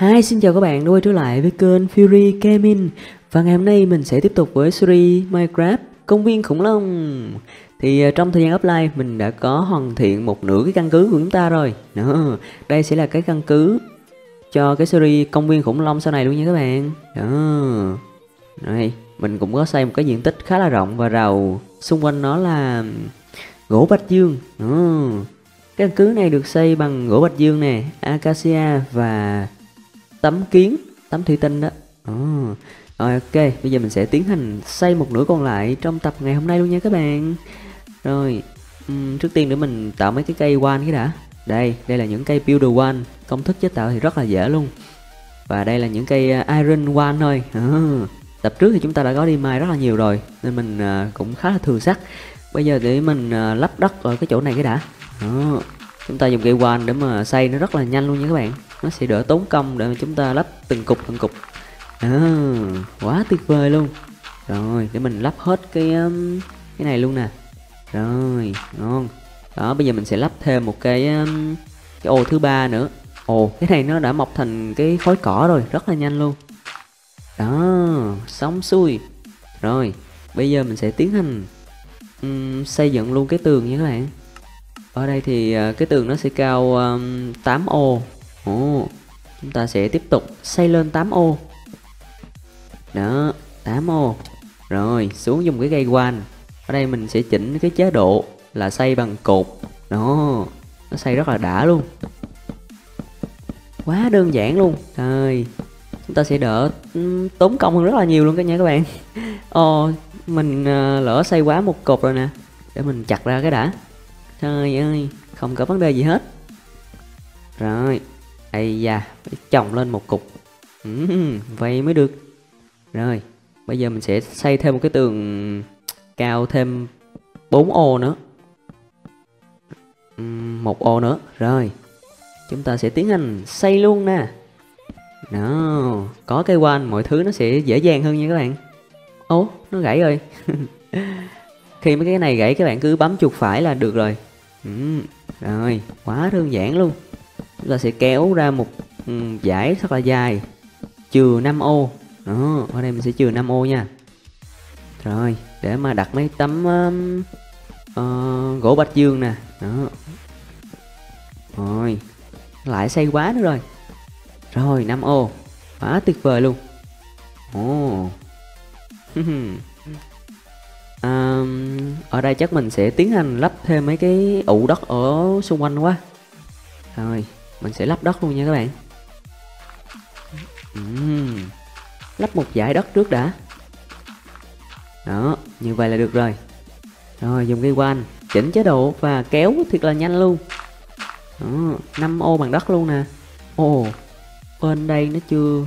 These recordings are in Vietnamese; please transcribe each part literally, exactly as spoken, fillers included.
Hi, xin chào các bạn đã quay trở lại với kênh Fury Gaming. Và ngày hôm nay mình sẽ tiếp tục với series Minecraft Công viên khủng long. Thì uh, trong thời gian offline mình đã có hoàn thiện một nửa cái căn cứ của chúng ta rồi. Đó, đây sẽ là cái căn cứ cho cái series Công viên khủng long sau này luôn nha các bạn. Đó. Đây, mình cũng có xây một cái diện tích khá là rộng và rào xung quanh nó là gỗ bạch dương. Đó. Cái căn cứ này được xây bằng gỗ bạch dương nè, acacia và tấm kiến, tấm thủy tinh đó. Oh. Rồi ok, bây giờ mình sẽ tiến hành xây một nửa còn lại trong tập ngày hôm nay luôn nha các bạn. Rồi, um, trước tiên để mình tạo mấy cái cây one cái đã. Đây, đây là những cây builder one, công thức chế tạo thì rất là dễ luôn. Và đây là những cây iron one thôi. Oh. Tập trước thì chúng ta đã có đi mine rất là nhiều rồi, nên mình uh, cũng khá là thừa sắc. Bây giờ để mình uh, lắp đất ở cái chỗ này cái đã. Đó. Chúng ta dùng cây one để mà xây nó rất là nhanh luôn nha các bạn. Nó sẽ đỡ tốn công để mà chúng ta lắp từng cục từng cục. À, quá tuyệt vời luôn. Rồi để mình lắp hết cái um, cái này luôn nè. Rồi ngon. Đó, bây giờ mình sẽ lắp thêm một cái um, cái ô thứ ba nữa. Ồ, cái này nó đã mọc thành cái khối cỏ rồi, rất là nhanh luôn. Đó, xong xuôi. Rồi bây giờ mình sẽ tiến hành um, xây dựng luôn cái tường nha các bạn. Ở đây thì uh, cái tường nó sẽ cao um, tám ô. Ồ, chúng ta sẽ tiếp tục xây lên tám ô. Đó, tám ô. Rồi, xuống dùng cái cây one. Ở đây mình sẽ chỉnh cái chế độ là xây bằng cột. Đó, nó xây rất là đã luôn. Quá đơn giản luôn. Rồi, chúng ta sẽ đỡ um, tốn công hơn rất là nhiều luôn cả nha các bạn. Ồ, mình uh, lỡ xây quá một cột rồi nè. Để mình chặt ra cái đã. Trời ơi, không có vấn đề gì hết. Rồi, ây da, phải chồng lên một cục. Ừ, vậy mới được. Rồi, bây giờ mình sẽ xây thêm một cái tường cao thêm bốn ô nữa. Một ô nữa. Rồi, chúng ta sẽ tiến hành xây luôn nè. Đó, có cây one mọi thứ nó sẽ dễ dàng hơn nha các bạn. Ố, nó gãy rồi. Khi mấy cái này gãy các bạn cứ bấm chuột phải là được rồi. Ừ, rồi, quá đơn giản luôn. Chúng ta sẽ kéo ra một um, dải rất là dài, trừ năm ô. Đó, ở đây mình sẽ trừ năm ô nha. Rồi, để mà đặt mấy tấm um, uh, gỗ bạch dương nè. Đó. Rồi, lại xây quá nữa rồi. Rồi, năm ô. Quá tuyệt vời luôn. Ồ. À, ở đây chắc mình sẽ tiến hành lắp thêm mấy cái ụ đất ở xung quanh quá. Rồi mình sẽ lắp đất luôn nha các bạn. uhm, Lắp một dải đất trước đã. Đó, như vậy là được rồi. Rồi dùng cây one chỉnh chế độ và kéo thiệt là nhanh luôn. Đó, năm ô bằng đất luôn nè. Ồ, bên đây nó chưa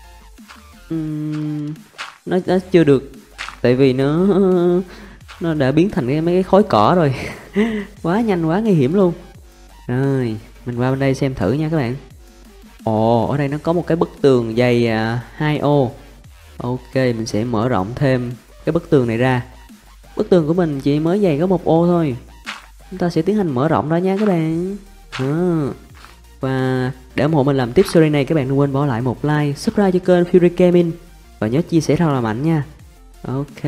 uhm, nó, nó chưa được. Tại vì nó nó đã biến thành cái mấy cái khối cỏ rồi. Quá nhanh, quá nguy hiểm luôn. Rồi mình qua bên đây xem thử nha các bạn. Ồ, ở đây nó có một cái bức tường dày à, hai ô. Ok, mình sẽ mở rộng thêm cái bức tường này ra. Bức tường của mình chỉ mới dày có một ô thôi. Chúng ta sẽ tiến hành mở rộng đó nha các bạn. à. Và để ủng hộ mình làm tiếp series này, các bạn đừng quên bỏ lại một like, subscribe cho kênh Fury Gaming và nhớ chia sẻ thật là mạnh nha. Ok.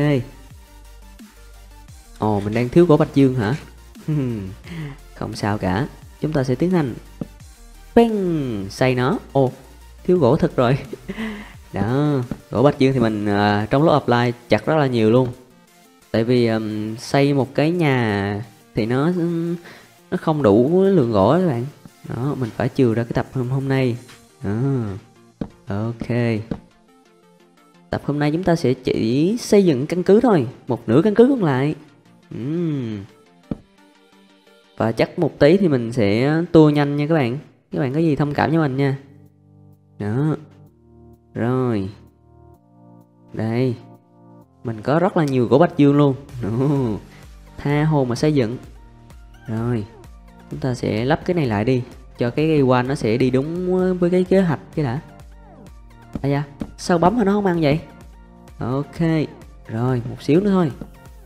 Ồ, mình đang thiếu gỗ bạch dương hả? Không sao cả. Chúng ta sẽ tiến hành bang, xây nó. Ồ, thiếu gỗ thật rồi. Đó, gỗ bạch dương thì mình uh, trong lúc apply chặt rất là nhiều luôn. Tại vì um, xây một cái nhà thì nó nó không đủ lượng gỗ đó các bạn. Đó, mình phải trừ ra cái tập hôm, hôm nay. Đó. Ok. Tập hôm nay chúng ta sẽ chỉ xây dựng căn cứ thôi, một nửa căn cứ còn lại. uhm. Và chắc một tí thì mình sẽ tua nhanh nha các bạn. Các bạn có gì thông cảm với mình nha. Đó. Rồi. Đây. Mình có rất là nhiều gỗ bạch dương luôn. Đó. Tha hồ mà xây dựng. Rồi. Chúng ta sẽ lắp cái này lại đi, cho cái cây one nó sẽ đi đúng với cái kế hoạch cái đã. À da, sao bấm mà nó không ăn vậy? Ok. Rồi, một xíu nữa thôi.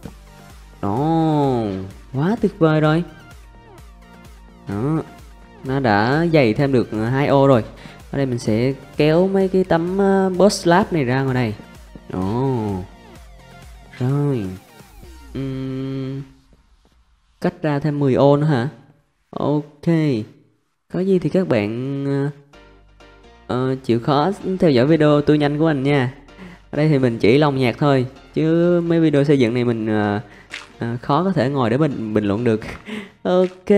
Đó, quá tuyệt vời rồi. Đó, nó đã dày thêm được hai ô rồi. Ở đây mình sẽ kéo mấy cái tấm uh, boss slab này ra ngoài này. Ồ. Rồi. Uhm. Cách ra thêm mười ô nữa hả? Ok. Có gì thì các bạn uh, uh, chịu khó theo dõi video tôi nhanh của anh nha. Ở đây thì mình chỉ lồng nhạc thôi, chứ mấy video xây dựng này mình uh, uh, khó có thể ngồi để bình bình luận được. Ok.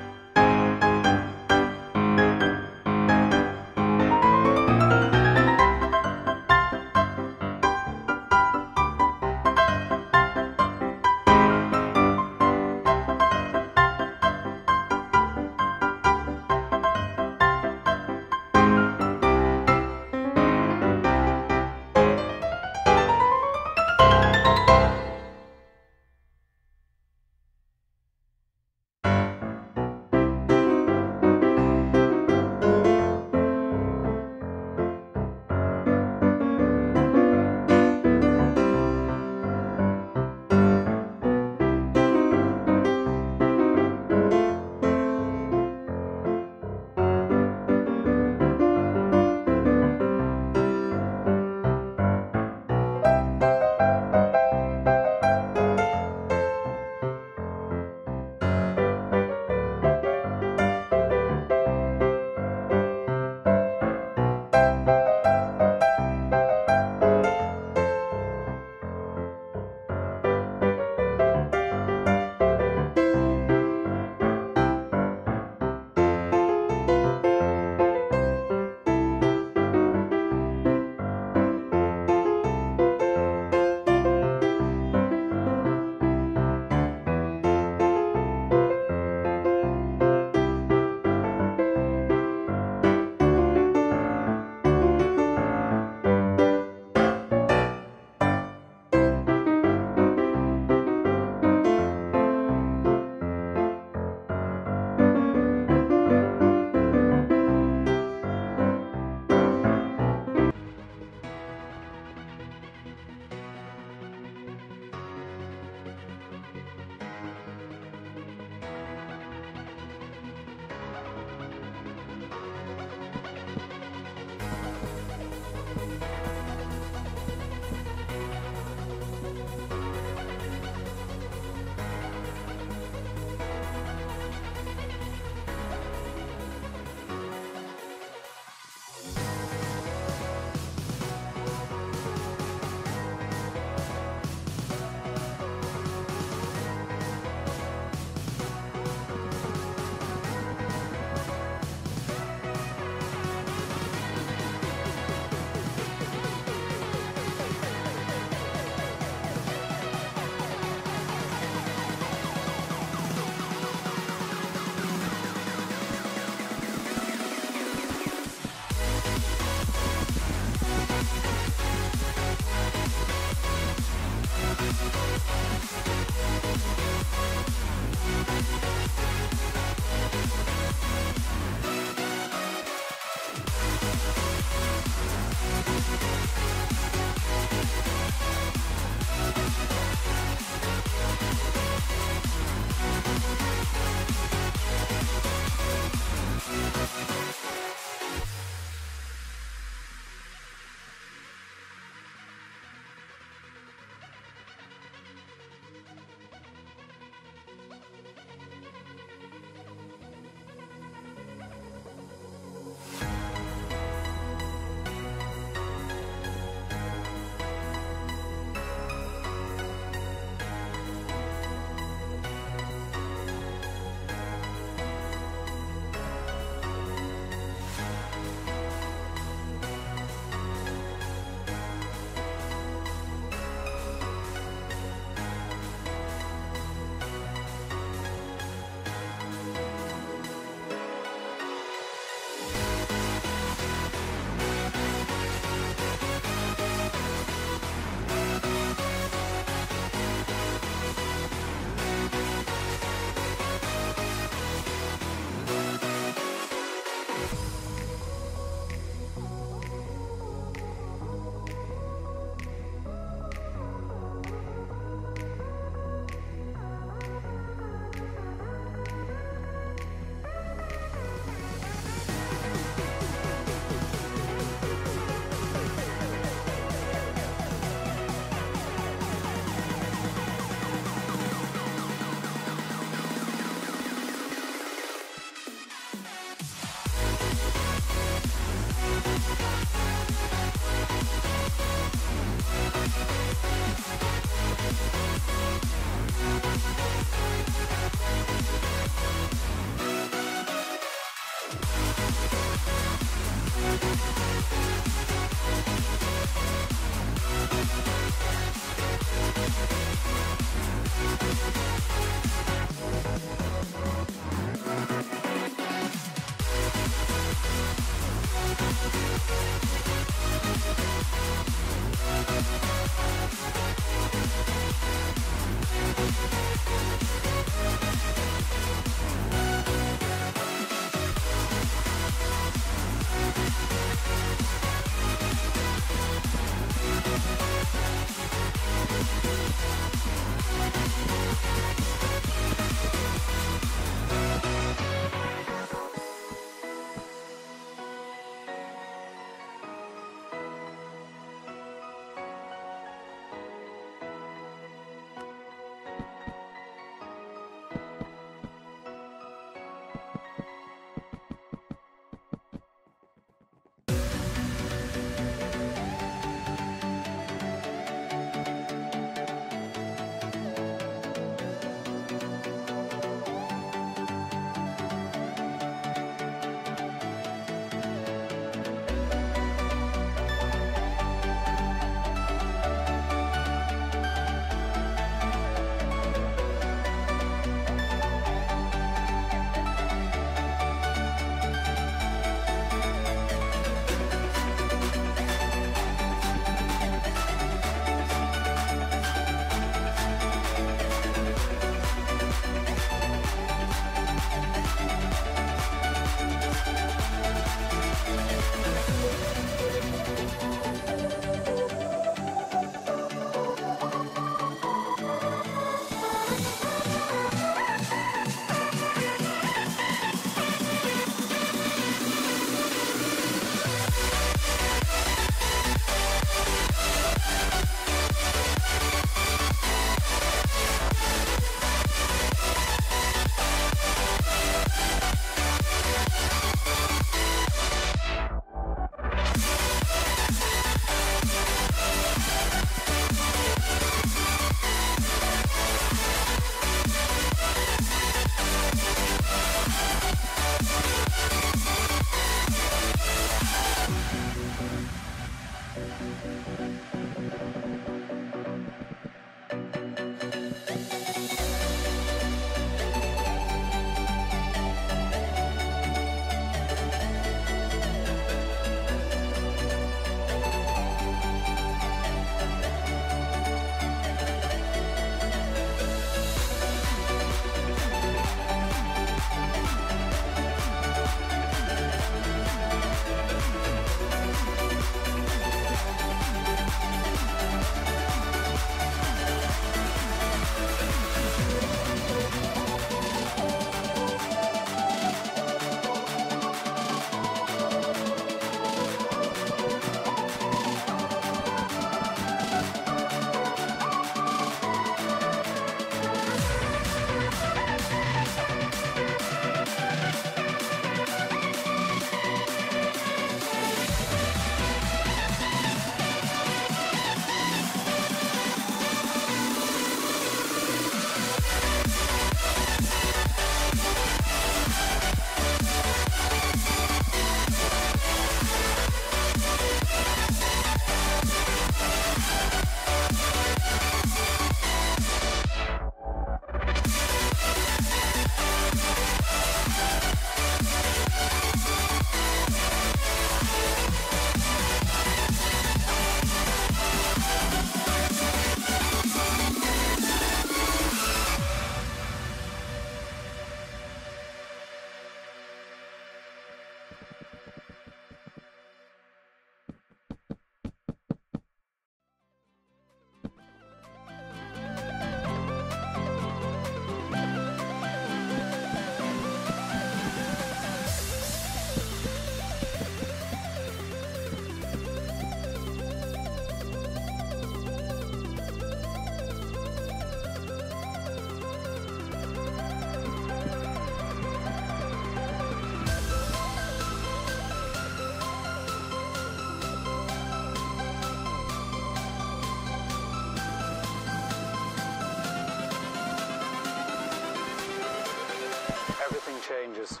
changes.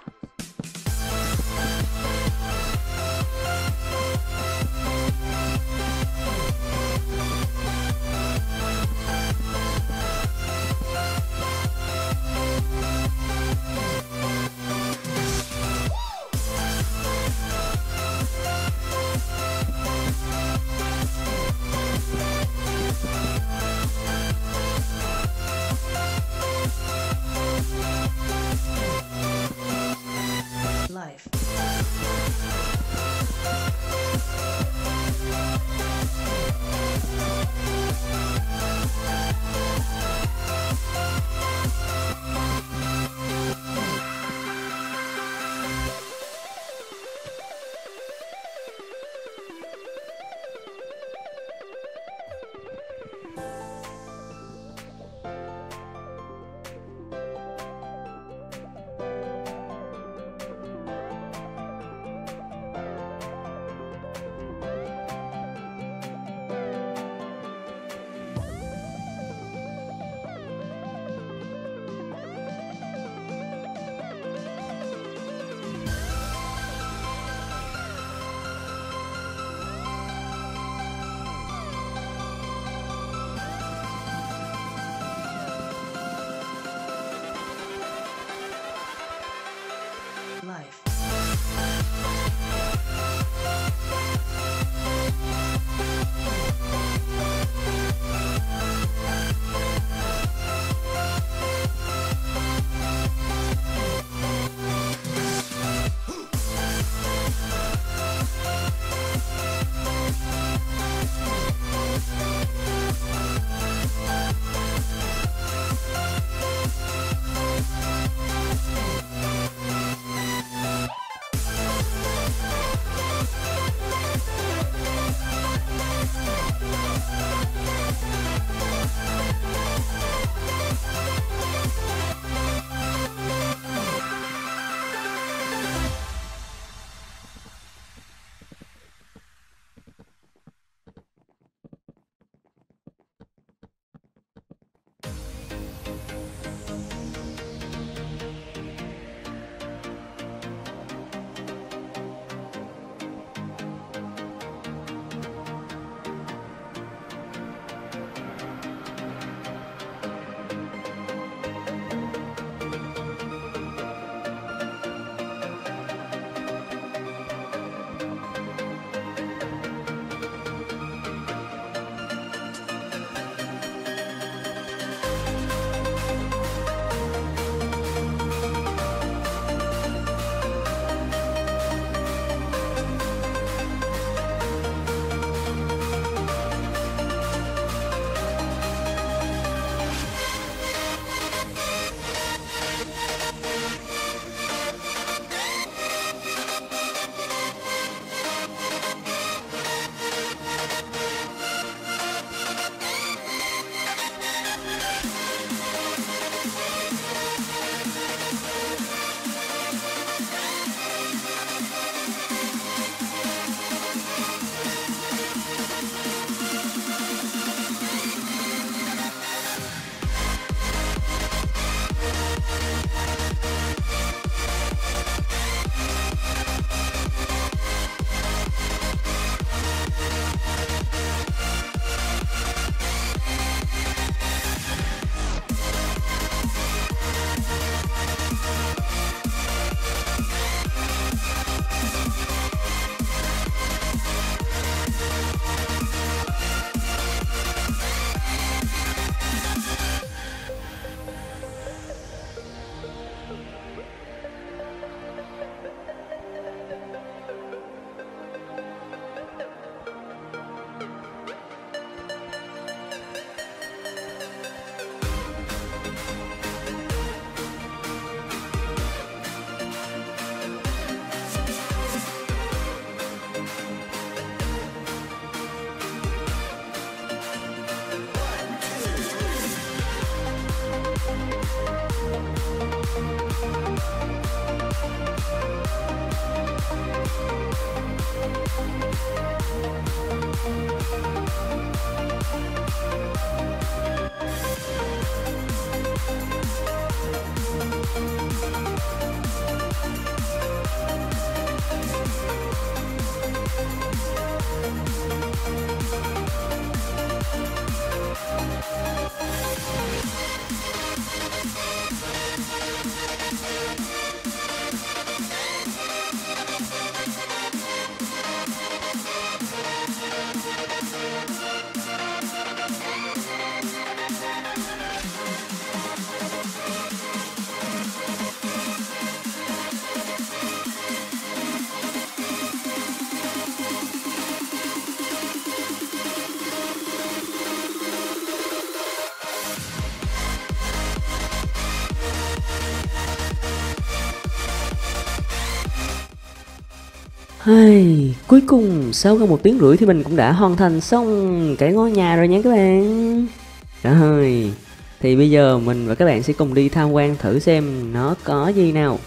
Hey, cuối cùng sau gần một tiếng rưỡi thì mình cũng đã hoàn thành xong cái ngôi nhà rồi nha các bạn. Rồi, thì bây giờ mình và các bạn sẽ cùng đi tham quan thử xem nó có gì nào.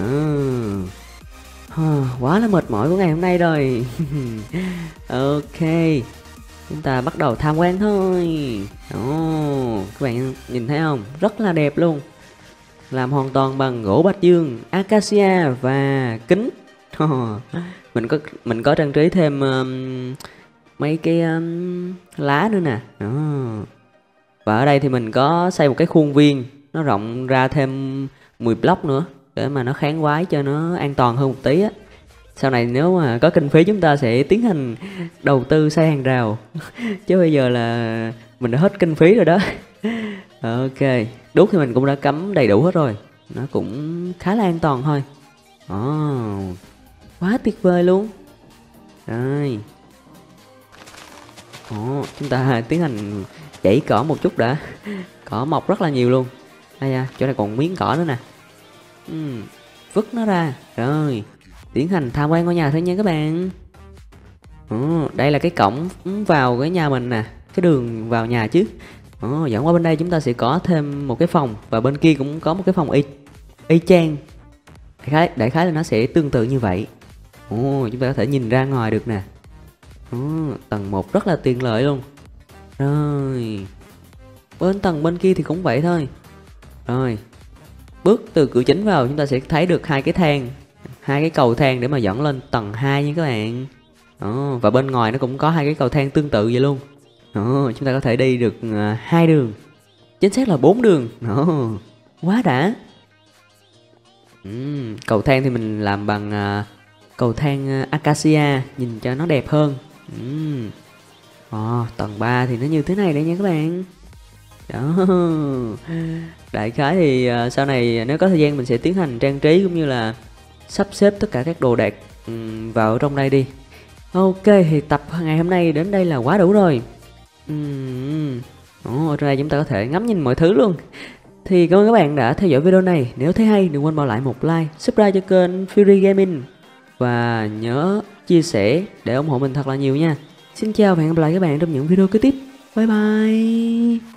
À, quá là mệt mỏi của ngày hôm nay rồi. Ok, chúng ta bắt đầu tham quan thôi. Ồ, các bạn nhìn thấy không? Rất là đẹp luôn. Làm hoàn toàn bằng gỗ bạch dương, acacia và kính. mình có mình có trang trí thêm um, mấy cái um, lá nữa nè. Đó. Và ở đây thì mình có xây một cái khuôn viên, nó rộng ra thêm mười block nữa để mà nó kháng quái cho nó an toàn hơn một tí á. Sau này nếu mà có kinh phí chúng ta sẽ tiến hành đầu tư xây hàng rào. Chứ bây giờ là mình đã hết kinh phí rồi đó. Ok, đuốc thì mình cũng đã cắm đầy đủ hết rồi. Nó cũng khá là an toàn thôi. Oh, quá tuyệt vời luôn. Rồi. Oh, chúng ta tiến hành chảy cỏ một chút đã. Cỏ mọc rất là nhiều luôn. Đây à, chỗ này còn miếng cỏ nữa nè. uhm, Vứt nó ra. Rồi, tiến hành tham quan ngôi nhà thôi nha các bạn. oh, Đây là cái cổng vào cái nhà mình nè. Cái đường vào nhà chứ. oh, Dẫn qua bên đây chúng ta sẽ có thêm một cái phòng. Và bên kia cũng có một cái phòng y, y chang. Đại khái, đại khái là nó sẽ tương tự như vậy. oh, Chúng ta có thể nhìn ra ngoài được nè. oh, Tầng một rất là tiện lợi luôn. Rồi, bên tầng bên kia thì cũng vậy thôi. Rồi, bước từ cửa chính vào chúng ta sẽ thấy được hai cái thang, hai cái cầu thang để mà dẫn lên tầng hai nha các bạn. Đó, và bên ngoài nó cũng có hai cái cầu thang tương tự vậy luôn. Đó, chúng ta có thể đi được uh, hai đường, chính xác là bốn đường. Đó, quá đã. uhm, Cầu thang thì mình làm bằng uh, cầu thang uh, acacia, nhìn cho nó đẹp hơn. uhm. oh, Tầng ba thì nó như thế này đây nha các bạn. Đó. Đại khái thì uh, sau này nếu có thời gian mình sẽ tiến hành trang trí cũng như là sắp xếp tất cả các đồ đạc um, vào trong đây đi. Ok, thì tập ngày hôm nay đến đây là quá đủ rồi. uhm. Ồ, ở đây chúng ta có thể ngắm nhìn mọi thứ luôn. Thì cảm ơn các bạn đã theo dõi video này. Nếu thấy hay đừng quên bỏ lại một like, subscribe cho kênh Fury Gaming và nhớ chia sẻ để ủng hộ mình thật là nhiều nha. Xin chào và hẹn gặp lại các bạn trong những video kế tiếp. Bye bye.